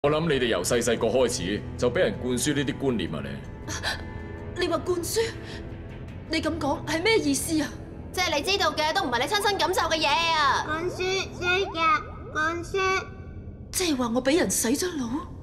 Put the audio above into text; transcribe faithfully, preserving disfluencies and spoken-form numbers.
我諗你哋由細細個開始就俾人灌輸呢啲觀念啊！你你話灌輸？你咁講係咩意思啊？ 即係你知道嘅都唔係你親身感受嘅嘢啊！ 灌輸，衰嘅，灌輸。 即係話我俾人洗咗腦？